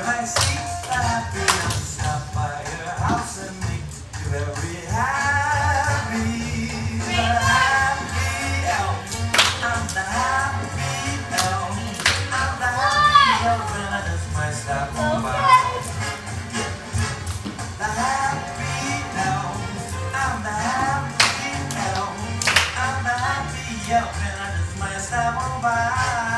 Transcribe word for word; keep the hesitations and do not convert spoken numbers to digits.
might see the happy elf stop by your house and make you very happy. The happy elf. I'm the happy elf. I'm the happy elf, and I just might stop on by. The happy elf. I'm the happy elf. I'm the happy elf, and I just might stop on by.